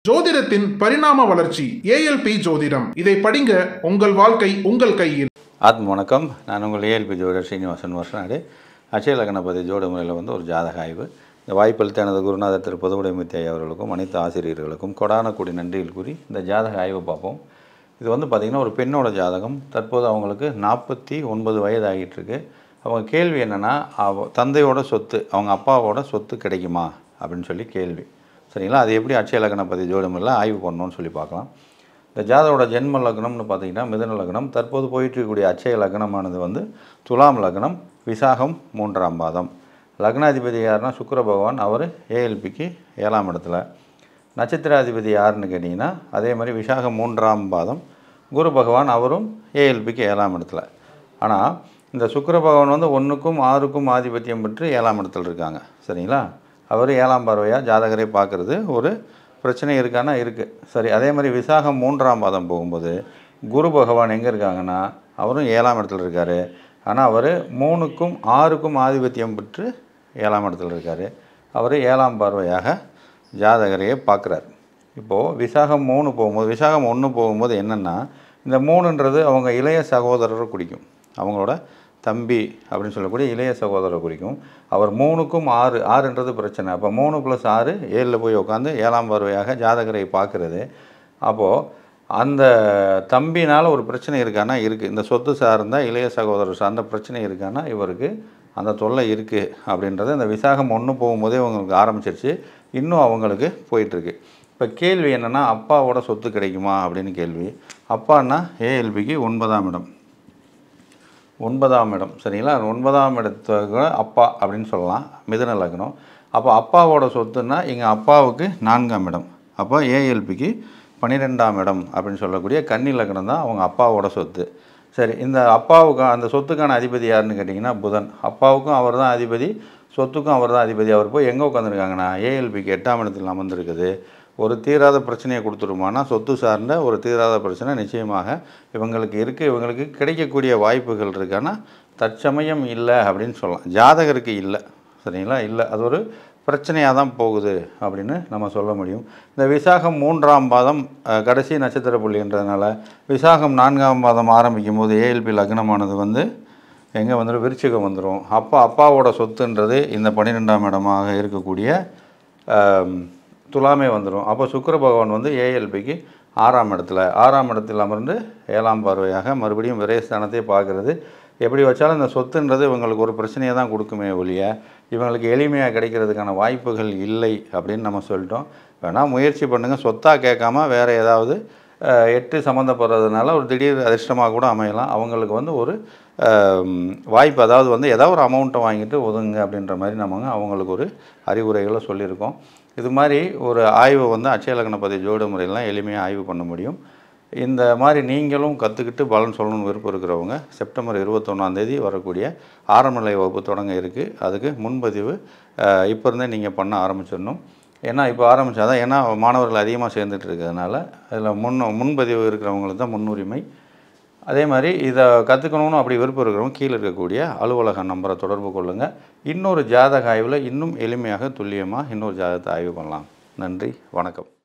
ஜோதிடத்தின் பரிணாம வளர்ச்சி ஏஎல்பி ஜோதிடம். இதை படிங்க, உங்கள் வாழ்க்கை உங்கள் கையில். வணக்கம். நான் உங்கள் ஏஎல்பி ஜோதிடர் ஸ்ரீனிவாசன் வருஷநாடு. அட்சய லக்னபதி ஜோட முறையில் ஒரு ஜாதக ஆய்வு. இந்த வாய்ப்பளித்த எனது குருநாதர் திரு பொதுவுடைமுத்தி அவர்களுக்கும் அனைத்து ஆசிரியர்களுக்கும் கொடான கூடி நன்றிகள் கூறி இந்த ஜாதக ஆய்வு பார்ப்போம். இது பார்த்திங்கன்னா ஒரு பெண்ணோட ஜாதகம். தற்போது அவங்களுக்கு 49 வயது ஆகிட்டுருக்கு. அவங்க கேள்வி என்னென்னா, தந்தையோட சொத்து, அவங்க அப்பாவோட சொத்து கிடைக்குமா அப்படின்னு சொல்லி கேள்வி. சரிங்களா? அது எப்படி அட்சய லக்னபதி ஜோடமில் ஆய்வு பண்ணணும்னு சொல்லி பார்க்கலாம். இந்த ஜாதகோட ஜென்ம லக்னம்னு பார்த்திங்கன்னா மிதுன லக்னம். தற்போது போயிட்டுருக்கக்கூடிய அட்சய லக்னமானது துலாம் லக்னம், விசாகம் 3ஆம் பாதம். லக்னாதிபதி யாருன்னா சுக்கிர பகவான், அவர் ஏஎல்பிக்கு 7ஆம் இடத்துல. நட்சத்திராதிபதி யாருன்னு கேட்டிங்கன்னா அதே மாதிரி விசாகம் 3ஆம் பாதம், குரு பகவான் அவரும் ஏஎல்பிக்கு 7ஆம் இடத்துல. ஆனால் இந்த சுக்கிர பகவான் 1க்கும் 6க்கும் ஆதிபத்தியம் பெற்று 7ஆம் இடத்துல இருக்காங்க. சரிங்களா? அவர் 7ஆம் பார்வையாக ஜாதகரை பார்க்குறது ஒரு பிரச்சனை இருக்கான்னா இருக்குது. சரி, அதே மாதிரி விசாகம் 3ஆம் பாதம் போகும்போது குரு பகவான் எங்கே இருக்காங்கன்னா அவரும் 7ஆம் இடத்துல இருக்கார். ஆனால் அவர் 3க்கும் 6க்கும் ஆதிபத்தியம் பெற்று 7ஆம் இடத்துல இருக்கார். அவர் 7ஆம் பார்வையாக ஜாதகரையே பார்க்குறார். இப்போது விசாகம் 3 போகும்போது, விசாகம் 1 போகும்போது என்னென்னா, இந்த 3ன்றது அவங்க இளைய சகோதரரை குறிக்கும். அவங்களோட தம்பி அப்படின்னு சொல்லக்கூடிய இளைய சகோதரரை குறிக்கும். அவர் 3க்கும் 6ன்றது பிரச்சனை. அப்போ 3 + 6 7 போய் உட்காந்து 7ஆம் பார்வையாக ஜாதகரை பார்க்குறது. அப்போது அந்த தம்பினால் ஒரு பிரச்சனை இருக்கான்னா இருக்குது. இந்த சொத்து சார்ந்த இளைய சகோதரர் சார்ந்த பிரச்சனை இருக்கான்னா இவருக்கு அந்த தொல்லை இருக்குது அப்படின்றது இந்த விசாகம் 1 போகும்போதே அவங்களுக்கு ஆரம்பிச்சிருச்சு. இன்னும் அவங்களுக்கு போயிட்டுருக்கு. இப்போ கேள்வி என்னென்னா, அப்பாவோட சொத்து கிடைக்குமா அப்படின்னு கேள்வி. அப்பான்னா ஏஎல்பிக்கு 9ஆம் இடம். 9ஆம் இடம். சரிங்களா? 9ஆம் இடத்துக்கு அப்பா அப்படின்னு சொல்லலாம், மிதுன லக்னம். அப்போ அப்பாவோட சொத்துன்னா எங்கள் அப்பாவுக்கு 4ஆம் இடம். அப்போ ஏஎல்பிக்கு 12ஆம் இடம் அப்படின்னு சொல்லக்கூடிய கன்னி லக்னம் தான் அவங்க அப்பாவோட சொத்து. சரி, இந்த அப்பாவுக்கு அந்த சொத்துக்கான அதிபதி யாருன்னு கேட்டிங்கன்னா புதன். அப்பாவுக்கும் அவர் தான் அதிபதி, சொத்துக்கும் அவர் தான் அதிபதி. அவர் போய் எங்கே உட்காந்துருக்காங்கன்னா ஏஎல்பிக்கு 8ஆம் இடத்தில் அமர்ந்திருக்குது. ஒரு தீராத பிரச்சனையை கொடுத்துருமானா, சொத்து சார்ந்த ஒரு தீராத பிரச்சனை நிச்சயமாக இவங்களுக்கு இருக்குது. இவங்களுக்கு கிடைக்கக்கூடிய வாய்ப்புகள் இருக்கான்னா தற்சமயம் இல்லை அப்படின்னு சொல்லலாம். ஜாதகருக்கு இல்லை. சரிங்களா? இல்லை, அது ஒரு பிரச்சனையாக தான் போகுது அப்படின்னு நம்ம சொல்ல முடியும். இந்த விசாகம் 3ஆம் பாதம் கடைசி நட்சத்திர புள்ளின்றதுனால விசாகம் 4ஆம் பாதம் ஆரம்பிக்கும் போது ஏஎல்பி லக்னமானது எங்கே வந்துடும்? விருச்சிகம் வந்துடும். அப்பாவோட சொத்துன்றது இந்த 12ஆம் இடமாக இருக்கக்கூடிய துலாமே வந்துடும். அப்போ சுக்கிர பகவான் ஏஎல்பிக்கு 6ஆம் இடத்தில் அமர்ந்து 7ஆம் பார்வையாக மறுபடியும் விரயஸ்தானத்தை பார்க்குறது. எப்படி வச்சாலும் இந்த சொத்துன்றது இவங்களுக்கு ஒரு பிரச்சனையை தான் கொடுக்குமே ஒழிய இவங்களுக்கு எளிமையாக கிடைக்கிறதுக்கான வாய்ப்புகள் இல்லை அப்படின்னு நம்ம சொல்லிட்டோம். வேணால் முயற்சி பண்ணுங்கள். சொத்தாக கேட்காம வேறு ஏதாவது 8 சம்மந்தப்படுறதுனால ஒரு திடீர் அதிர்ஷ்டமாக கூட அமையலாம். அவங்களுக்கு ஒரு வாய்ப்பு, அதாவது ஏதாவது ஒரு அமௌண்ட்டை வாங்கிட்டு ஒதுங்க அப்படின்ற மாதிரி நம்ம அவங்களுக்கு ஒரு அறிவுரைகளை சொல்லியிருக்கோம். இது மாதிரி ஒரு ஆய்வை அட்சய லக்னபதி ஜோட முறையெல்லாம் எளிமையாக ஆய்வு பண்ண முடியும். இந்த மாதிரி நீங்களும் கற்றுக்கிட்டு பலன் சொல்லணும்னு விருப்பம் இருக்கிறவங்க செப்டம்பர் 21ஆம் தேதி வரக்கூடிய ஆரம்ப நிலை வகுப்பு தொடங்க இருக்குது. அதுக்கு முன்பதிவு இப்போ இருந்தே நீங்கள் பண்ண ஆரம்பிச்சிடணும். ஏன்னா இப்போ ஆரம்பித்தாதான், ஏன்னா மாணவர்கள் அதிகமாக சேர்ந்துட்டு இருக்கிறதுனால அதில் முன்பதிவு இருக்கிறவங்களுக்கு தான் முன்னுரிமை. அதே மாதிரி இதை கற்றுக்கணும்னு அப்படி விருப்பம் இருக்கிறவங்க கீழே இருக்கக்கூடிய அலுவலக நம்பரை தொடர்பு கொள்ளுங்கள். இன்னொரு ஜாதக ஆய்வில் இன்னும் எளிமையாக துல்லியமாக இன்னொரு ஜாதகத்தை ஆய்வு பண்ணலாம். நன்றி, வணக்கம்.